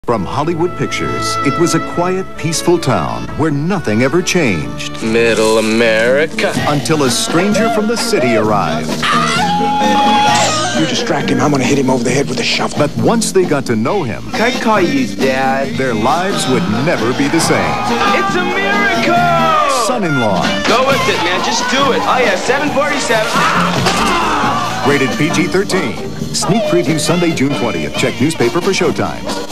From Hollywood Pictures, it was a quiet, peaceful town where nothing ever changed. Middle America. Until a stranger from the city arrived. You distract him, I'm gonna hit him over the head with a shovel. But once they got to know him, Can I call you Dad? their lives would never be the same. It's a miracle! Son-in-law. Go with it, man. Just do it. Oh, yeah, 747. Rated PG-13. Sneak preview Sunday, June 20th. Check newspaper for showtimes.